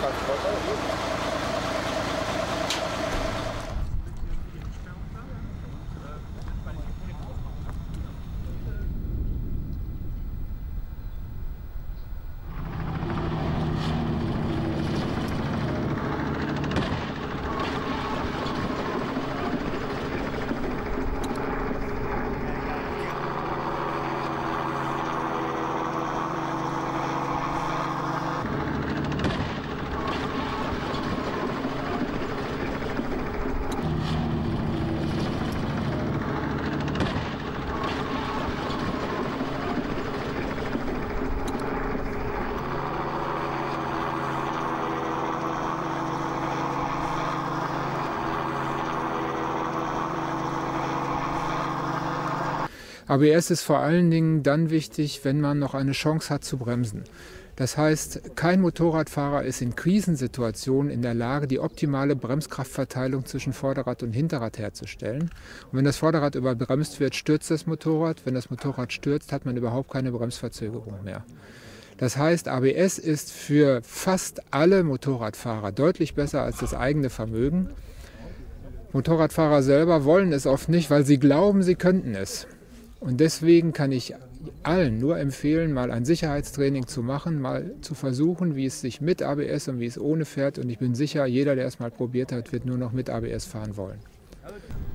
ABS ist vor allen Dingen dann wichtig, wenn man noch eine Chance hat zu bremsen. Das heißt, kein Motorradfahrer ist in Krisensituationen in der Lage, die optimale Bremskraftverteilung zwischen Vorderrad und Hinterrad herzustellen. Und wenn das Vorderrad überbremst wird, stürzt das Motorrad. Wenn das Motorrad stürzt, hat man überhaupt keine Bremsverzögerung mehr. Das heißt, ABS ist für fast alle Motorradfahrer deutlich besser als das eigene Vermögen. Motorradfahrer selber wollen es oft nicht, weil sie glauben, sie könnten es. Und deswegen kann ich allen nur empfehlen, mal ein Sicherheitstraining zu machen, mal zu versuchen, wie es sich mit ABS und wie es ohne fährt. Und ich bin sicher, jeder, der es mal probiert hat, wird nur noch mit ABS fahren wollen.